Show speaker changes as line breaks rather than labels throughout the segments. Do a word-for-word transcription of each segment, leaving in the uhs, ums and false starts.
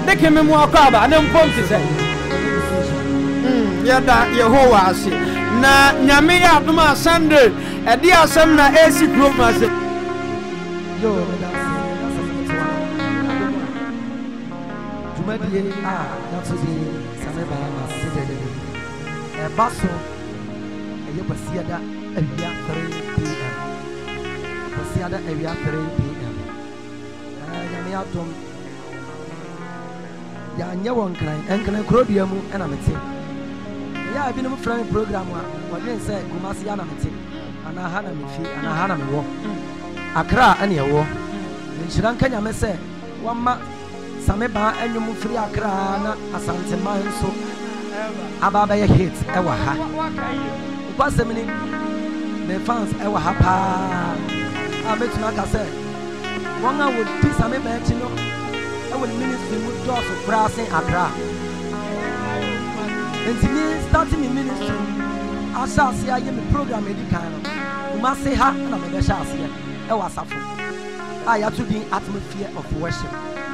de keme mu akaba na mpom ti say mm yada Yehowa ase na nyame ya adoma Sunday e di asem na esi kroma se
yo Tumadi ah that's the Sameba Masidede e baso e ye pasiada awia three p m pasiada awia three p m ah nyame atom ya nya won kran enkran krobia mu na mete ya bi no frame program wa wadwen say Kumasi ya na mete ana ha na mefi ana ha na mewo Accra ane ewo nchiran kanya me say wamma Sameba enyum free Accra na Asante man so ababa ye hit e wa ha kwasemini me fans e wa ha pa a metuna ka say won a wo di Sameba echi no e wo ministry mu do so brasin Accra ntimi starting me ministry asase aye me program edikan no Kumasi ha na me be sha ase e wa safo aya to be atmosphere of worship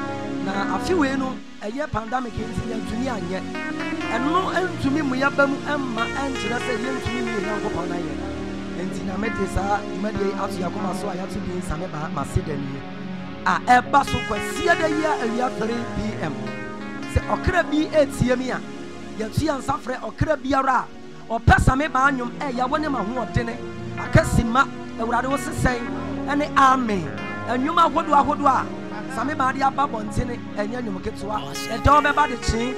na afiwe no eye pandemic nti ya tuni anye eno entumi mu yabam emma enkyere se ye ntumi mu yankopon na ye enti na mede sa imade atu yakoma so aya to be Sameba Masidani a eba so kwasia da ya awia three p m se okra bi etie mi a ya tu ya nsafre okra biara opa Sameba anyum e ya wone ma ho odene akasima ewurade wo sesen ene amen anyum ahodo ahodo a Sameba dia babontene enya nyum ketwa e do beba de chi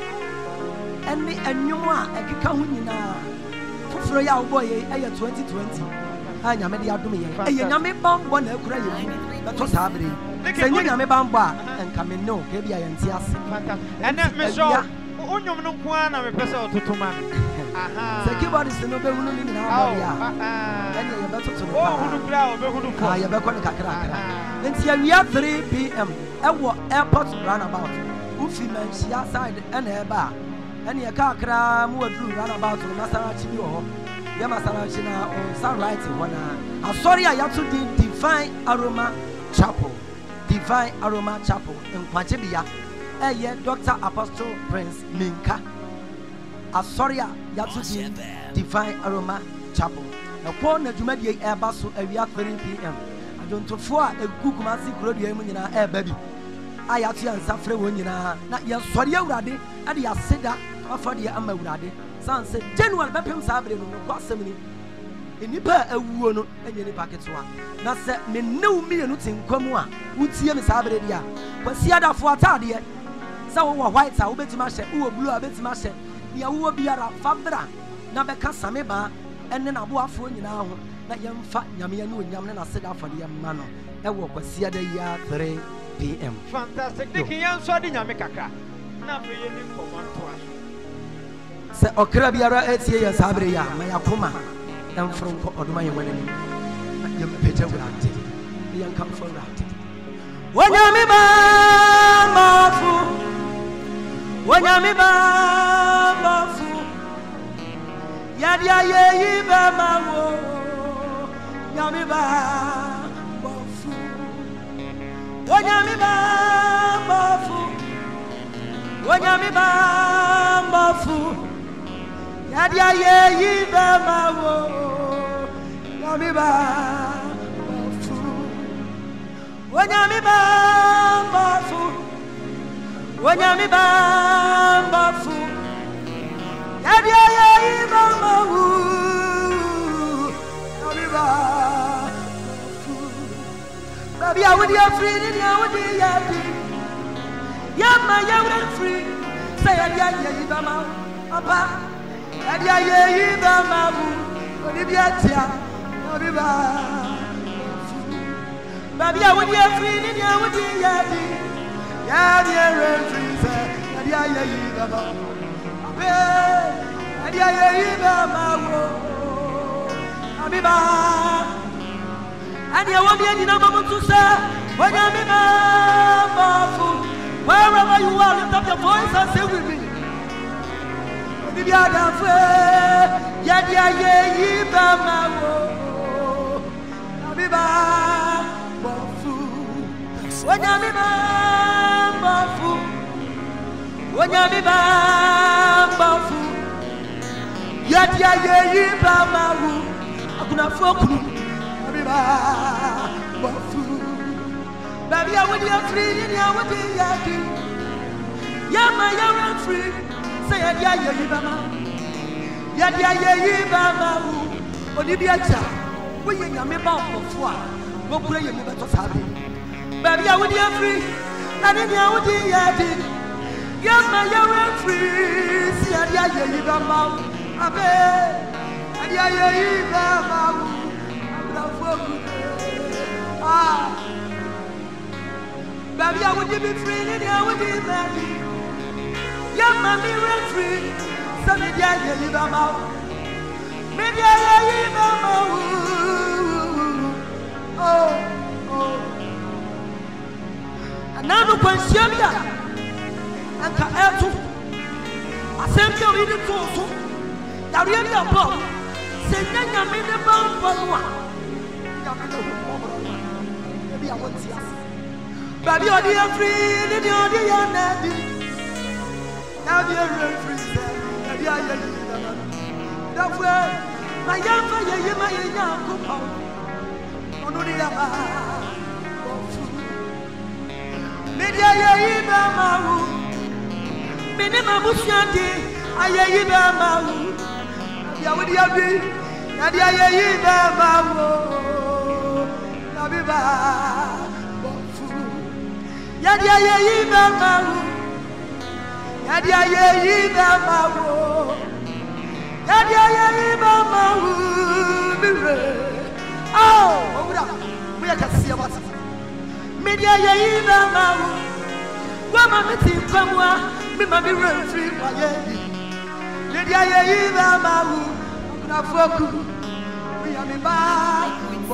ene anyum a ekeka ho nyina foforo ya wo ye eye twenty twenty anya me dia dum ye eye nyame bambo na akura ye beto sabre senye nyame bambo a enka me no ke bia ye nti ase
ene me so onyum no nko a na me pese ototoma aha
se keyboard se no be hunu ni na ba ya ene ye beto to
o hunu kura o be hunu ko
ah ye be ko ne kakra kakra enti awia three p m ewo airport runabout ufi manchia side ene eba ene ye kakra mu wadru runabout no Masarachi bi ho ye Masarachi na on sunrise wana asori a yato di Divine Aroma Chapel Divine Aroma Chapel in Kwachibia eye Doctor Apostle Prince Minka asori a yato di Divine Aroma Chapel e ko na dwumadi e eba so awia three p m adontofo a egu Kumasi kurodua mu nyina e ba bi ayatu ya nsafre wo nyina na ye sori awurade ade ya seda afade ya ama awurade sanse January bepem sabre no ko asemni enipa awuo no enye ni paketwa na se me new mienu tinkwamu a utie me sabre dia kwasi adafo atade sa wo white a wo betima hye wo blue a betima hye ya wo biara fabra na beka Sameba enne na bo afro nyina ho na yemfa nyame ya ne onyam ne na seda afade ya ma no e wo kwasi ada ya three p m
fantastic diki yan so ade nyame kakra na fe ye ni komanto aso
se okra biara etie ya sabre ya ma yakoma emfro ko oduma ye wanani ye pete wurate ye yankam fo wurate wonyame ba mafu wonyame ba mafu yadia ye yiba mawo nyame ba mafu wonyame ba mafu wonyame ba mafu yadia ye yiba mawo nyame ba mafu wonyame ba mafu wonyame ba mafu yadia ye yiba mawo nyame ba mafu baby I would you free ni I would you yadi yama ya would free say yadia ye yiba mawo apa adia ye yiba mabu onibiatia obiba baby I would you free ni I would you yadi yadi ye free say adia ye yiba mabu abe adia ye yiba mabu obiba and you want me any number to say when you be mabu wherever you are lift up your voice and say with me Bibiada fe yadia ye yiba mawo abiba bofu wanya mi ba bofu Wanyami bambafu Yadi ayeyi bamawu Akuna fokunu Wanyami bambafu Baby I would be free in your woody yadi Yama yaran free Say yadi ayeyi bamawu Yadi ayeyi bamawu Onibiacha Woye nyami bambafu Wokure yemi beto sabi Baby I would be free And in your woody yadi Yama yaran free See yadi ayeyi bamawu Abe Yadi ayeyi bamawu Akuna fokunu Ah Baby, I would be free, and I would be ready. Yeah, mommy, rent free. Some of you live out. Maybe I live out. Oh, oh. And now, no question. And can add to. I sent you in the torso. That really above. Say, I'm in the bomb for one. Maybe I want to see us. Baby, you're the free, and you're the unhappy. Now you're free, and you're the that's where my young fire, you my young coupon. On the other, Media Yiba Maru, Minima Bushanti, Ayayiba Maru, Yawidi Abi, Nadia Yiba Maru, Nabiba. Yadi ayeyi bamawu Yadi ayeyi bamawu Yadi ayeyi bamawu Mire Oh Owura We can see about it Midi ayeyi bamawu Wama miti kwamwa Mima mire free wayeyi Midi ayeyi bamawu Akuna foku We are me back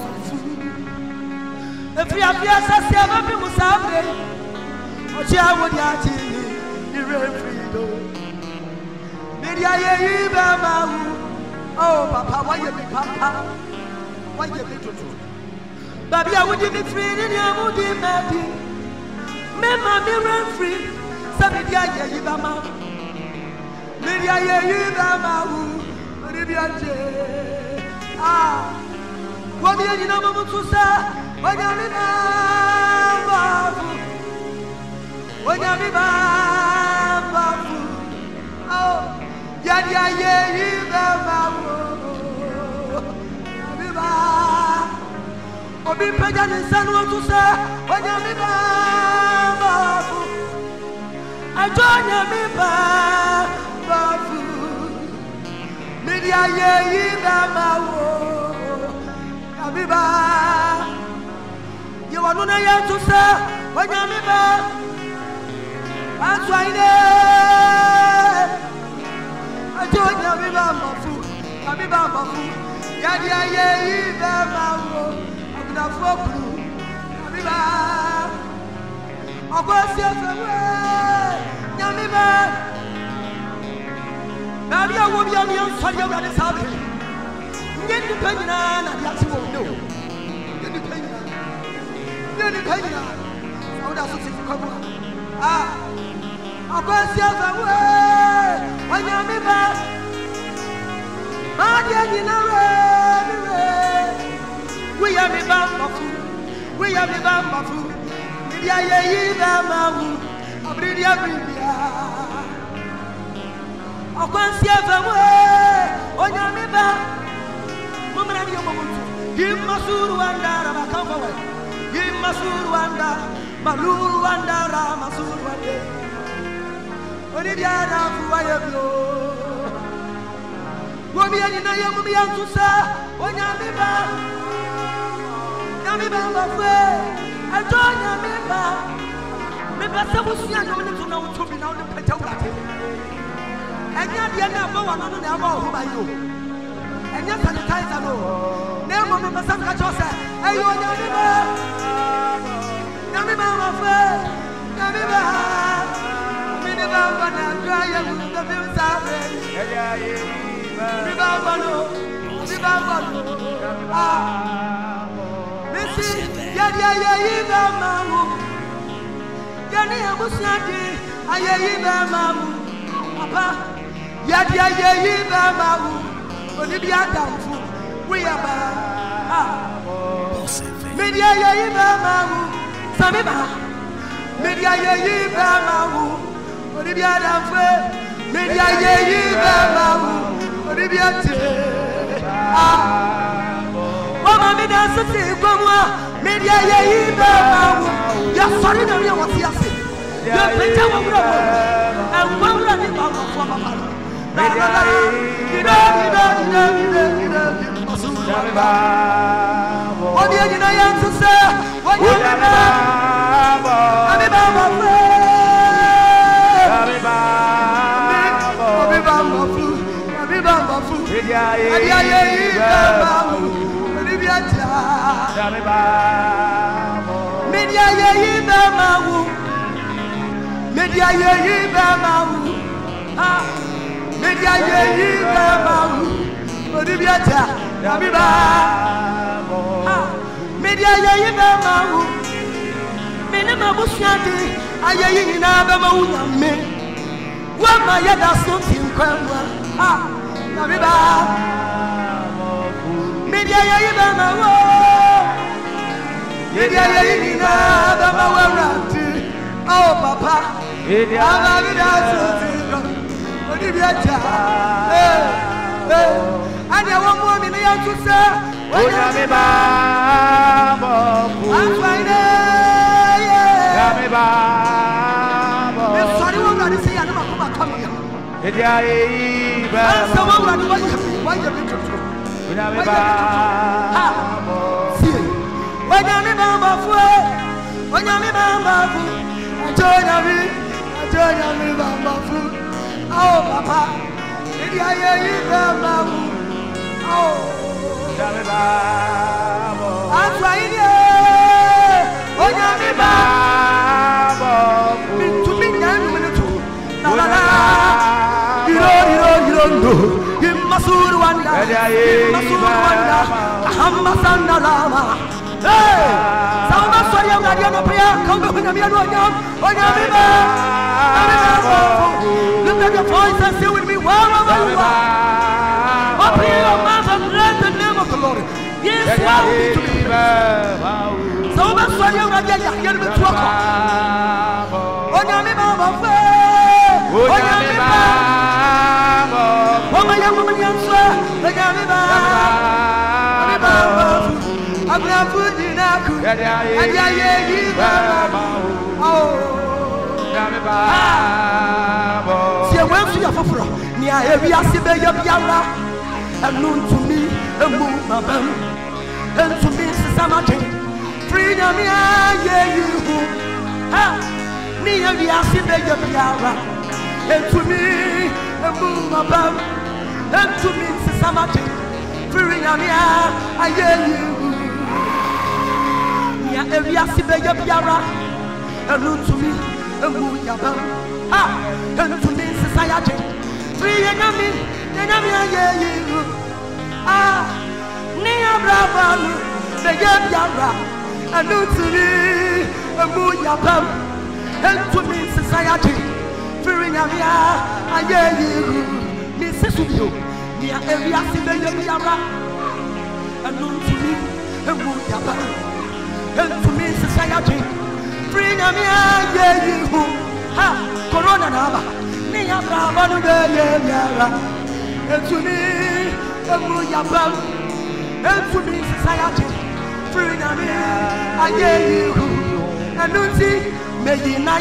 If you have yes, I say, I'm a Musabe. Ochi awodi ati ni refrido. Media ye ba mawu. Oh papa, why you be papa? Why you be tutu? Baby, I would be free in your moody madi. Me mami refri. Sa media ye ba mawu. Media ye ba mawu. Media je. Ah. Wadi ni na mamu tusa. Wanyami bambafu. Wanyami bambafu. Oh, yadi ayeyi bambafu. Wanyami bambafu. Obi peja nisanu otuse. Wanyami bambafu. Ajo wanyami bambafu. Midi ayeyi bambafu. Wanyami bambafu. You want to know yet to say when you're me back. That's why I told you me bamba food. I me bamba food. Yadi aye bamba. I'm gonna fuck you. I me back. I'm gonna see you away. You're me back. Now you will be on the outside of this house. Get the penny on and that's what you do. Get the penny on. Nani kanya, sauda susi kukabua. Ah, akwasi afawe, wanyami ba. Madi ajina we, we are me bamba fu, we are me bamba fu. Media ye ba mawu, abridi abridia. Akwasi afawe, wanyami ba. Mumra biyo mumuntu, yimasuru andara bakamwa. Masur wanda, malur wanda, ramasur wanda. Onibiana fuwayeblo. Womiani na yamu yansusa, onyamiba. Nyamiba mafwe, ajo nyamiba. Miba sabusia nyamini tuna utubi na unipeta urate. Enya diana bawa nanu ne ama ohuba yo. Enya sanitizer no. Nemo miba samka chose, ayo nyamiba. Nami mama fe, nami ba, mi ne ba ba na dry ya mu da fi sabe. Mi ba ba no, mi ba ba no. Ah, misi ya ya ya yi ba ma mu. Ya ni abusiadi, ayeyi bemawu papa yadi ayeyi bemawu onibi adamfu wiyaba ah media ayeyi bemawu sameba media ayeyi bemawu onibi adamfu media ayeyi bemawu onibi ate ah mama me dance ti kwamwa media ayeyi bemawu ya sorry na me wati ase ya peta wo bro and one run in my for papa media ayeyi what do you know to say? What do you know? Abi baba fu. Abi baba. Abi baba fu. Abi baba fu. Abi ayeyi baba fu. Abi biaja. Abi baba. Media ayeyi baba fu. Media ayeyi baba fu. Ah. Media ayeyi baba fu. Abi biaja. Abi baba. Media ayeyi baba fu. Mene mabushadi ayeyi na baba fu nyame. Wa ma yada something kwamwa. Ah, Abi baba. Media ayeyi baba fu. Media ayeyi na baba fu rati. Oh papa. Media ayeyi na something kwamwa. Abi biaja. Eh. Eh. Anya wa mo mi ya tu se. Oya me ba bo. Afine. Ya me ba bo. Me sorry wo ngani se ya na makoma kama ya. Edia e ba. Asa wo ngani wa ya wa ya bi tutu. Oya me ba bo. Si. Oya me ba bo fu. Oya me ba bo fu. Ajoya mi. Ajoya mi ba bo fu. Oh papa. Edia e ba ba fu. Oh. Onyame babo. Afraide. Onyame babo. Bitumi nyanu menetu. La la la. Iro iro iro ndo. Imasuru wanda. Imasuru wanda. Ahamba sanda lama. Hey. Sama soya ngadia no prayer. Kambe onyame adu onyam. Onyame babo. Lift up your voice and say with me, wherever you are. Open your mouth and bless the name of the Lord. Yes, Lord. So much for you, Raja. You're the truck. Onyame baba fe. Onyame baba. Woman, young woman, young sir. Onyame baba. Onyame baba. Abra fujinaku. Adia ye baba. Oh. Onyame baba. Si e wen fi afoforo. Ni a ewi asibe ye biara. And to me, a move my bum, and to me, Samati, free me, yeah, you, ha, me and the Asibe Yabiara, and to me, a move my bum, and to me, Samati, free me, I yeah, you, yeah, every Asibe Yabiara, and to me, a move your bum, ha, and to me, society, free and me. Ah, Nia Brava, the Yabra, and to me, a Muya Pam, and to me, society, fearing Avia, I hear you, Missus You, near every Asibe Yabra, and to me, a Muya Pam, and to me, society, fearing Avia, I hear you, ha, Corona Nava, Nia Brava, the Yabra. And to me, a Muyabam, and to me, society, free Namia, I hear you, and Lucy, Medina,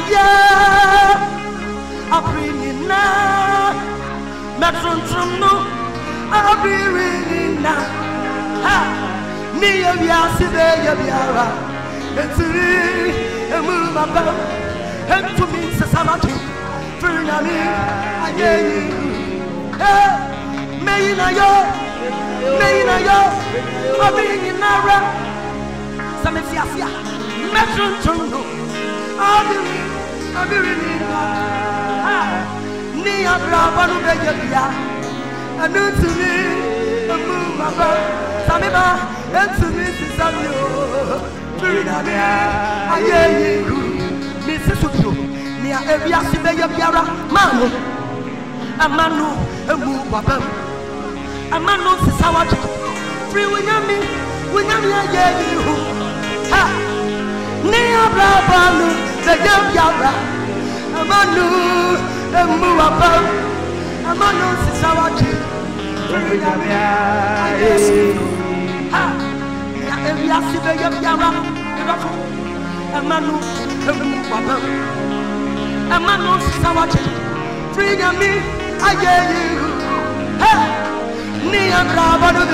a bringing now, Matron Trumno, I'll be reading now. Ha, Nia Yasibe Yabiara, and to me, a Muyabam, and to me, society, free Namia, I hear you. May na yo, may na yo, Mabini Nara, Samesiasia, Metro Tono, Abiri, Abiri, Nia Brabanu Begia, and to me, a move about Samima, and to me, Samuel, Furinamia, I hear you, Missus Sutu, Nia Evia Sibeya Biara, Manu, Amanu, Emu Babam, Amanu Sawat, Free Winyami, Winyami, you. Ha! Nia Blabanu, the Yabiara, Amanu, Emu Babam, Amanu Sawat, Free Winyami, Ha! Nia Evia Sibeya Biara. Amanu, Amanu, Amanu, Sawat, freedom me, I get you. Hey, Nia Brabado,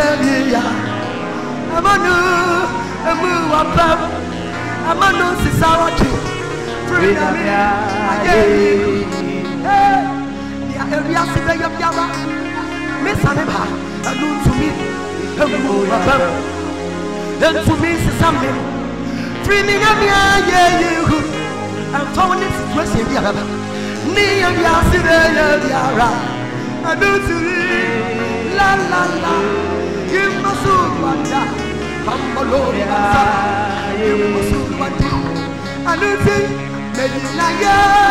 Amanu, Amu, Amanu, Sawat, freedom me, I get you. Hey, Nia Evia Sibeya Biara, Miss Anima, Anu to me, Amu, then to me, Sammy. Free me, yeah, you. I'm found this situation. Near the accident, I do to me. La la la. You must wonder. Come along, you must wonder. I do think, maybe like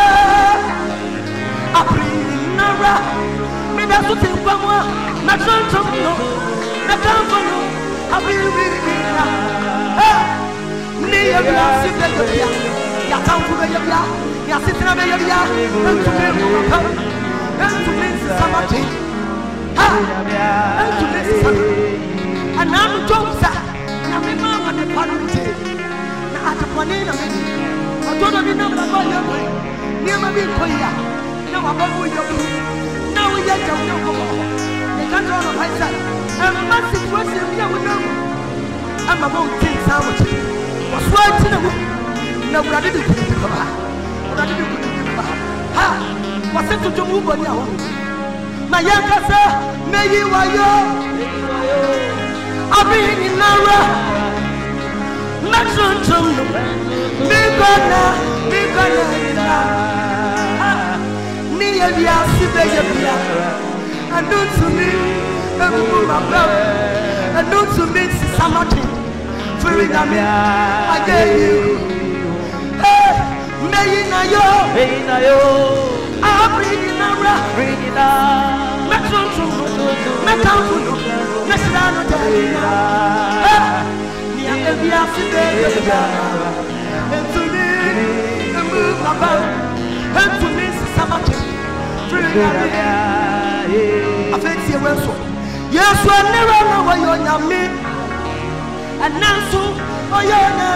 a pretty Nara. Maybe I should think one more. Not something, no. Not something, I'll be really. Nia Bia Sibeya Bia, Ya Tanfu Beya Bia, Ya Sitra Beya Bia, and to me, and to me, Samati. Ha! And to me, Samati. And now Josa, Namima and the Parliament. Now at the Panina, I don't know the number of your way. Near my big Koya. Now I'm going with your blue. Now we get your number. The country on my side. And a massive question here with them. I'm about to take Samati. Was right in the room. No, I didn't put it to her. I didn't put it to her. Ha! Was sent to move on your own. My young sir, may you are you. I'll be in Nara. Maxon to big on big on near the Asibeya. And do to me, and move my blood. And do to me, Samati. Freedom, I get you. Hey, may na yo, may na yo. I'm bringing a bringing a. Metro, Metro, Metro, Metro, Nia Evia Sibeya, and to me, the move about, and to me, Samati. Freedom, I fancy a well so. Yes, we're never know where you're me. And now so, oh yeah,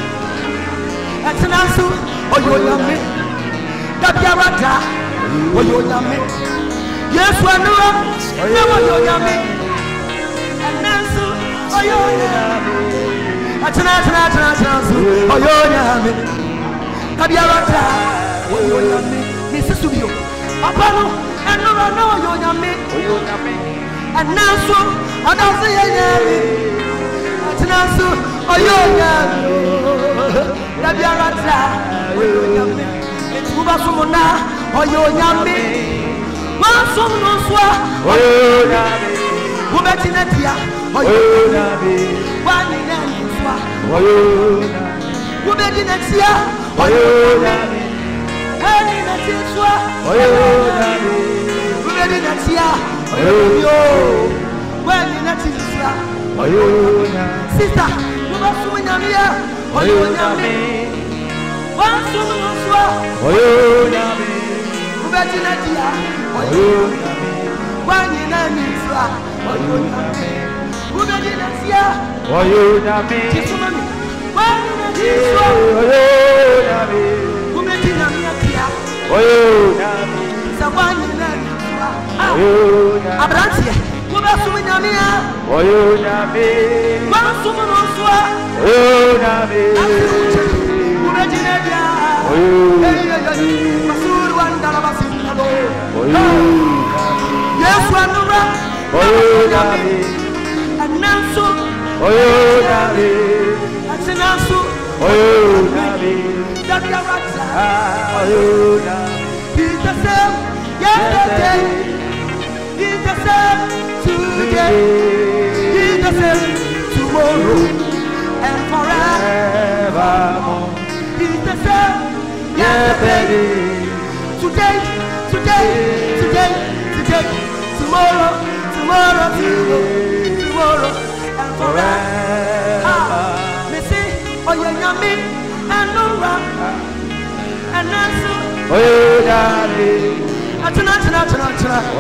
that's an answer, oh you're me. Gabiarata, oh you're me. Yes, we're never, you're me. And now so, oh you're me. That's an answer, oh you're me. Gabiarata, oh you're me. Missus Subio, Apollo, and no, no, you're me. And now so, I don't say yeah. Nasu, Oyoya, Nabiarata, Oyoya, Ubasumona, Oyoya, Masumoswa, Oyoya, Ubetinatia, Oyoya, Waninaniswa, Oyoya, Ubetinatia, Oyoya, Waninatiswa, Oyoya, Ubetinatia, Oyoya, Waninatiswa. Sister, you must win a meal. Oh, you know me. One soon was well. Oh, you know me. Who bet in a dear? Oh, you know me. One in a mitzvah. Oh, you know me. Who bet in a dear? Oh, you know me. One in a mitzvah. Oh, you know me. Who bet in a dear? Oh, you know me. Someone in a mitzvah. Oh, you know me. Abrantia. Oh, you know me. One woman also. Oh, you know me. Oh, you know me. Yes, one no run. Oh, you know me. And now so. Oh, you know me. That's an answer. Oh, you know me. That's your answer. Oh, you know me. He's the same. Yesterday. He's the same. Today, He's the same tomorrow and forevermore. He's the same yesterday, today, today, today, today, tomorrow, tomorrow, tomorrow, tomorrow, and forever. Ah, me see, oh yeah, yummy, and no run, and answer. Oh yeah, Atana, atana, atana, atana. Oh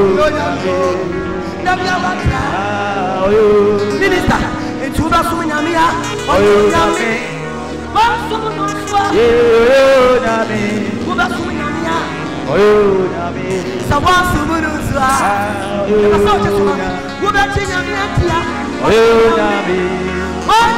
yeah, Minister, into the Sumina, oh yeah, one Sumina, yeah, who the Sumina, oh yeah, someone Sumina, who the China, oh yeah, one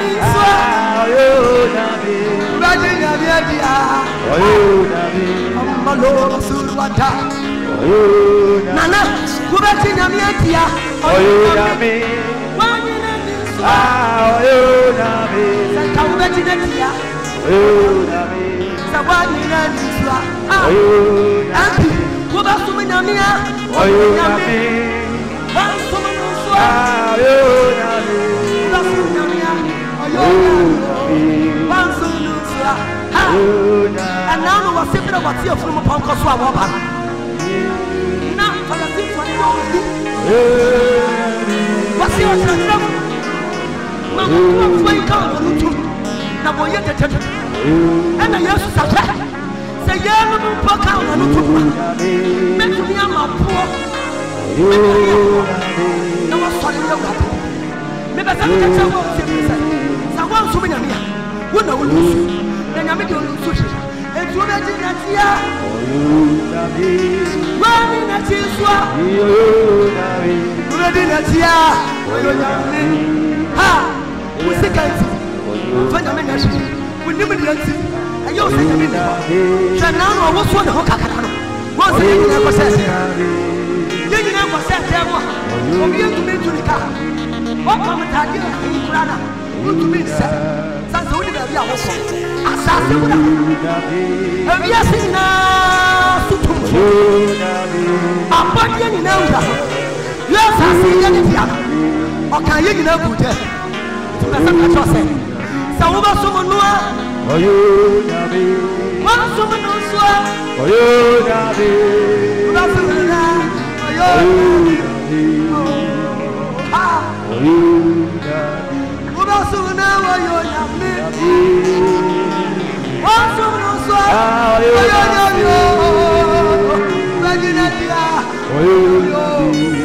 Nana, who bet in Yamia? Oh, you Yami. One in a ah, you Yami. Come bet in a tia. Oh, Yami. Someone in a Nisla. Ah, you Yami. Who bet to Yamia? Oh, you Yami. One woman also. Ah, you Yami. That's Yamia. Oh, you Yami. One soon. And now we are simply about here from a punk of Swab. Now, for the thing for you, what's your trouble? Mamma, why come on YouTube? Now, boy, you're the judge. And I used to say, yeah, no, punk out on YouTube. Make me a poor. No one's telling you that. Maybe I can tell what you say. Someone's so many. Who knows? And I'm making you sushi. And you are in a tea. One in a tea swap. You are in a tea. Ha! We say, guys, when I'm in a ship, we never did see. And you say, I'm in the Chanano was one of Hokakano. Once a year, never says, you never said, I'm going to meet to the car. What come and tell you, Rana? Good to meet, sir. That's only the other. Asasura, we are seeing now. I'm putting now. Yes, I see anything. Or can you know good? To the second person. So, over someone new. Oh, you, Nabi. One someone else. Oh, you, Nabi. That's a oh, ah, oh, you, Nabi. What else will know you, Nabi? One someone else. Oh, you, Nabi. Oh, you, Nabi.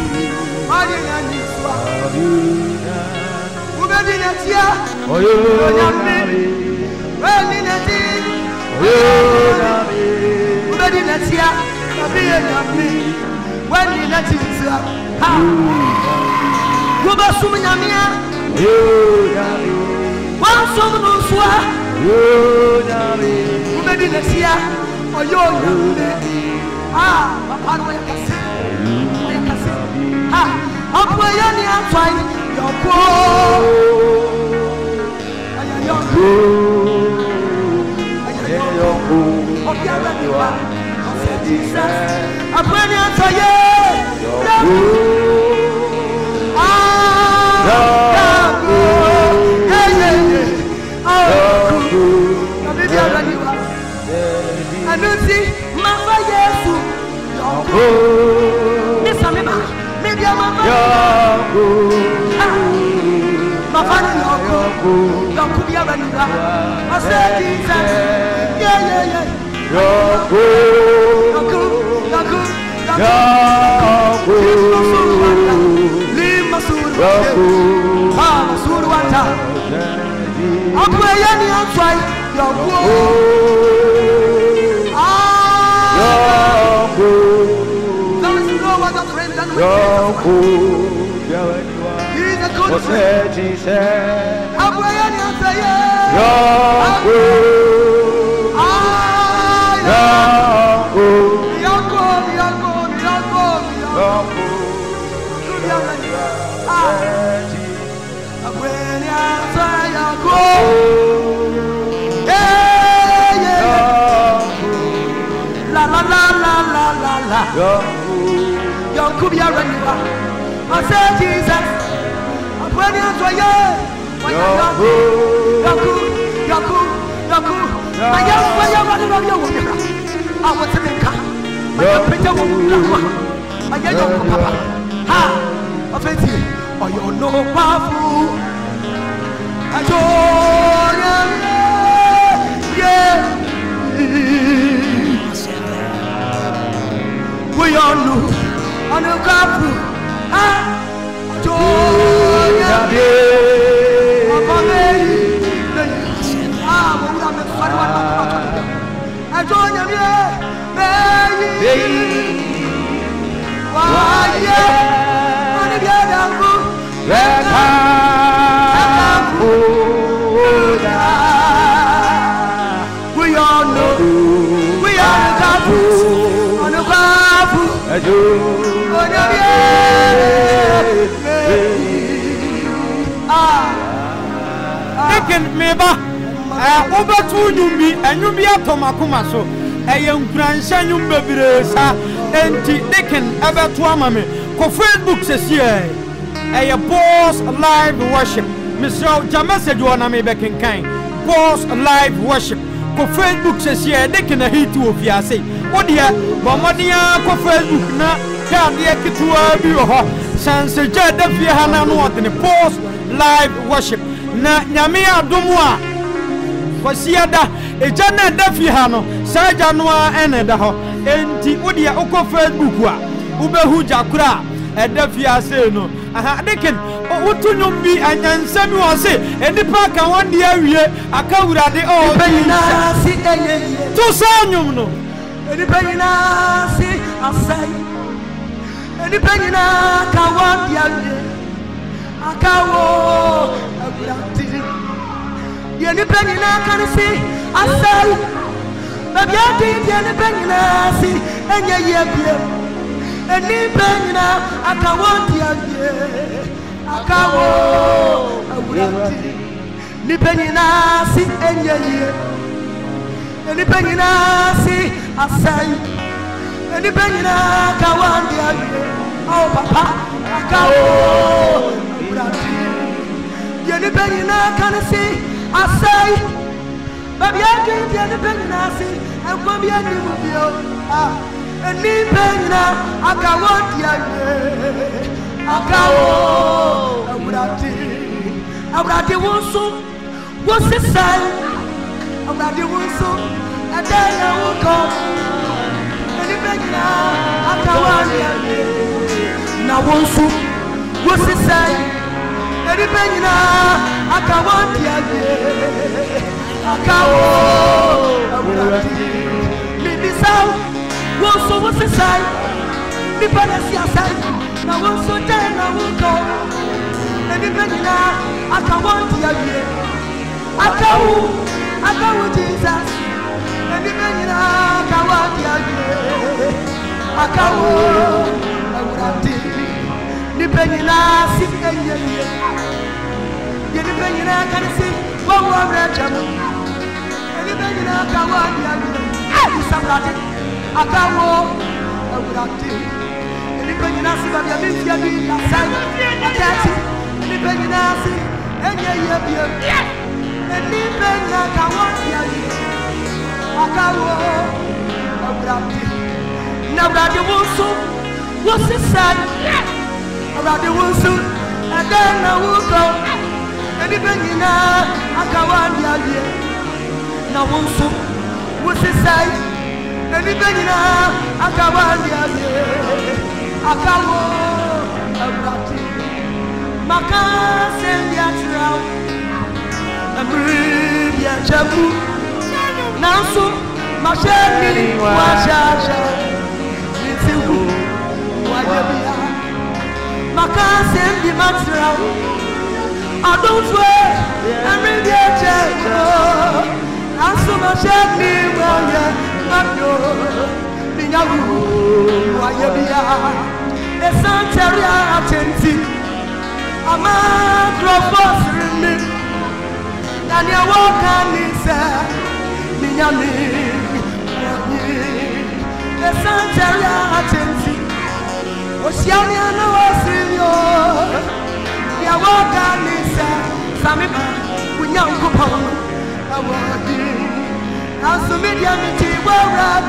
Oh, you Nabi. Well, in a tea. Oh, you Nabi. Well, in a tea. Nabi. Well, in a tea. Ha. Go back to Miami. Oh, you Nabi. One someone else. Oh, you Nabi. Well, in a tea. Oh, you Nabi. Ah, Papa, what you can say? What you can say? Ah, I'm going to try your call. Your call. Your call. Of your life. Of Jesus. I'm going to try your call. Ah, your call. Hey, hey, hey. Oh, cool. I'm going to try. I don't see my fire. Oh, Miss Amima, maybe I'm a my father, your could be a vanilla. I said, Jesus, yeah, yeah, yeah. Your good, your good, your good, leave my soul, ah, Surwata. I'm playing the outside, your good, ah, there is no other friend than me. He's a good friend. I'm playing the outside, your good, ah, your good, your good, your good, your good, your good, ah. When you say you go, yeah, yeah, la la la la la la la. You could be a regular. I say Jesus. When you say you, when you go, you go, you go, you go. aya aya wani no yo woni ra a wo te nka aya pete wo mu ko aya yo ko papa ha ofeti oyo no pafu ajo yeah we all know on the pafu ha ajo yeah papa me ah mo na me fari wa ajo yeah me wa yeah on the biadafu Reka Buddha. We all know, we are the Kafu, on the Kafu.
Taken meba, over two Yumbi and Yumbi Tomakuma so. A young grandson Yumbabiresa, and Taken ever to Amame. Co Facebook says here. A boss live worship. Mister Jamasa Joanna me back in kind. Boss live worship. Ko Facebook says here they can hit you if you say. What dear, Bomadia ko Facebook na can the Kitua be ho. Sans Jada Fiana no in the boss live worship. Na Yamia Dumwa. Kwasiada e Jana Dafiano, Sajanoa and the ho. Enti Udia Oko Facebook wa. Ubehu Jakura. Edafia say no. Aha deken o tunum bi anyansa mi wo se enipa ka won de awie akawura de o
penina si eye
to sanyum no
enipa nyina si asai enipa nyina ka won de awie akawo awurati enipa nyina kan si asai baby ati enipa nyina si enye ye bie eni benina akawonti aye akawo awurati ni benina si enyeye eni benina si asai eni benina akawonti aye oh papa akawo awurati eni benina kan si asai baby ati eni benina si akwami ani mubio ah eni benina akawoti aye akawo awurati awurati wonso wosisai awurati wonso adana wonko eni benina akawoti aye na wonso wosisai eni benina akawoti aye akawo awurati bibisau wonso wosisai ni panasi asai na wonso tena wonko eni benina akawonti aye akawu akawu Jesus eni benina akawonti aye akawu awurati ni benina si enye ye ni benina kanisi wo wo rejam eni benina akawonti aye isabrati akawo awurati eni benina si ba bia mfia bi asai atati eni benina si enye ye bia eni benina kawoti aye akawo awurati na awurati wonso wosisai awurati wonso adana wuko eni benina akawoti aye na wonso wosisai eni benina akawandi aye akawo awurati makase ndiatra amri ya jabu nanso masheni washasha nitiwu wajabia makase ndimatra adonfwe amri ya jabu nanso masheni waya Mano, Ninyawu, Wayabia, the Santeria Atenti, Amacrofos Rimi, Nanya Wakanisa, Ninyami, the Santeria Atenti, Oceania Noasilio, Yawakanisa, Samipa, Winyam Kupon, Awadi. As a media meeting, well,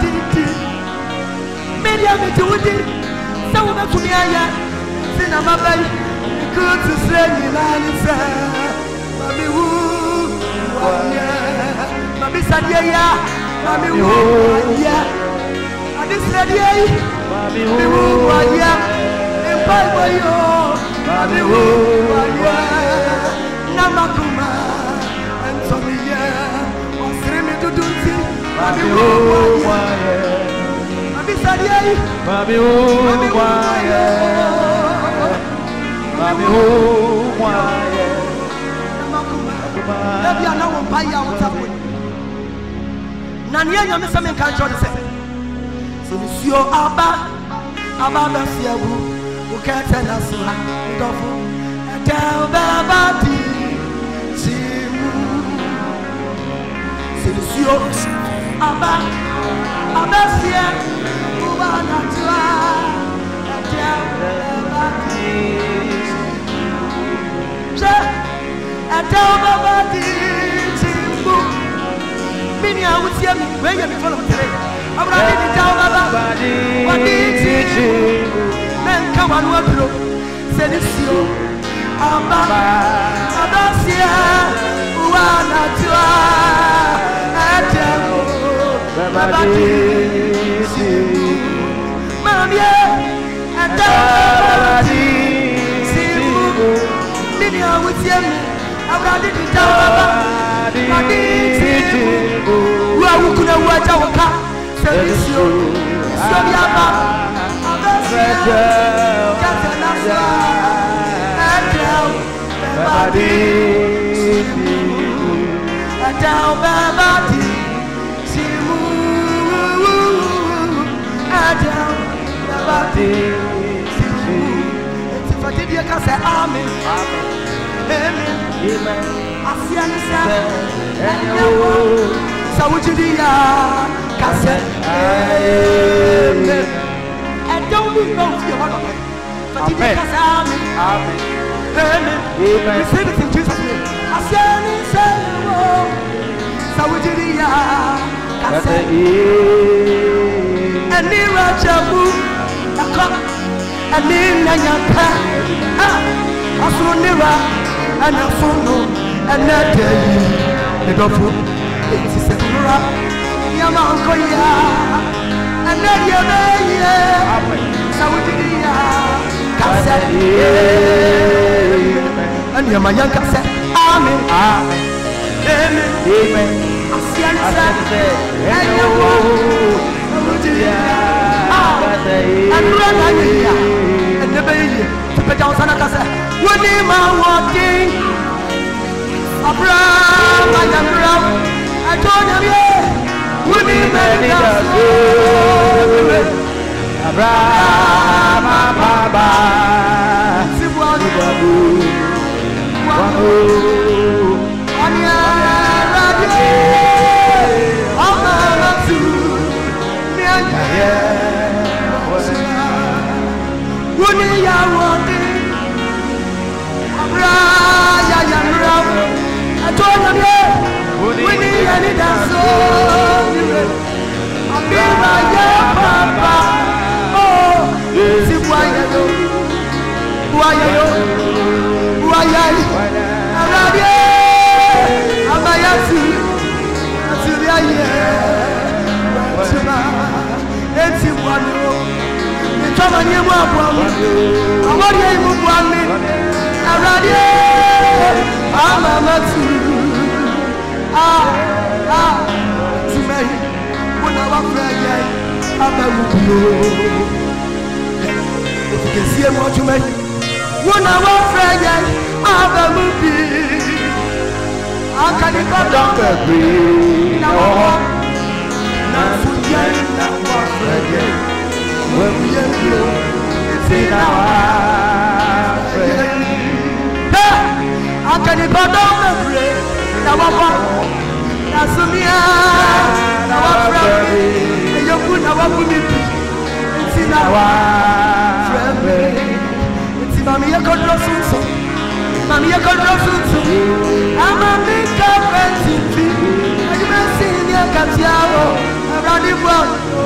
media meeting with it. So much to me, I am. Sin on my belly. Good to say, you know, Mammy Woo, Mammy Sadia, Mammy Woo, yeah. And this lady, Mammy Woo, yeah. And Bible, yo, Mammy Woo, yeah. Namakuma, and Tommy, yeah. Or streaming to do it, Mammy Woo, yeah. Mammy Sadia, Mammy Woo, yeah. Mammy Woo, yeah. Maybe I know one buy out of it. Nanya, Mister Menkancho, so Monsieur Abba, Abba, Siabu, who can't tell us and tell Babati, Simu, so Monsieur Abba, Abba, Siabu, who are not to and tell Babati. And tell Babati, Simu, Mini, I would see me where you follow today. I'm ready to tell Babati, what did you? Men come on, what you said it's you. Abba, Abasia, who are not to and tell Babati, Simu, Mamma, and tell Babati, Simu. I would see me. I'm ready to tell Baba. Who are we going to watch our car? Service you. So, Yaba. I'm ready to tell Baba. And tell Baba. Simu. And tell Baba. Simu. If I did, you can say Amen. Amen. Amen. Asianisa. Amen. Sawujidia. Kase. Amen. And don't be wrong to your one of them. But did you say Amen? Amen. Amen. Amen. Receive it in Jesus' name. Asianisa. Sawujidia. Kase. And Nira Jabu. And Nina Yaka. Asunira. And a solo, and that day, the doctor, it's a Sura, Yamankoya, and then Yamaya, Saudia, Cassette, and Yamaya Cassette, Amen, Amen, Amen, Asian, and Yamankoya, and Rania, and the baby, to put down Sanakasa. When am I walking? Abraham, I am Abraham. I told him, yeah. When am I walking? Abraham, Baba. Sibuanu, Wanu, Anya, Radia, Amatu, Nyanya, when am I walking? Ya ya mram, atona me, wini yani daso, amira ya papa, oh, si buaya yo, buaya yo, buaya yo, arabie, abayasi, asiria ye, atuma, eti buano, etoma nye buano, amori ye buano. I'm a matu. Ah, ah, to me, when I'm afraid, I'm a matu. If you can see him, what you make, when I'm afraid, I'm a matu. I can't even don't agree. No, not for you, not for you. When we are you, it's in our friend. I can't even don't agree. Now I'm one. That's me. Now I'm friend. And you put our women. It's in our friend. It's in Mammy. You can't do so. Mammy, you can't do so. I'm a big friend. And you may see me. katiao radi bwa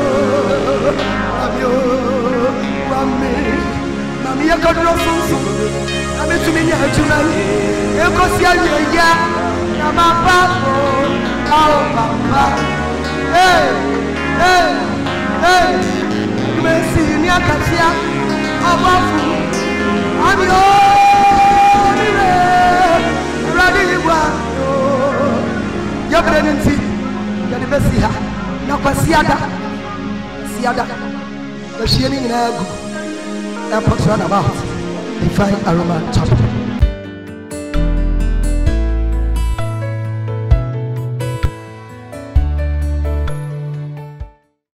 amio wame mami ya kadro sunsu ame tumini ajuma ekosia yeya na mapa au papa hey hey hey kumesi ni akatia abafu amio niwe radi bwa Yabrenenti, Yadibesiha, Nakwasiada, Siada, the Shining Nagu, Airport Runabout, Divine Aroma Chapel.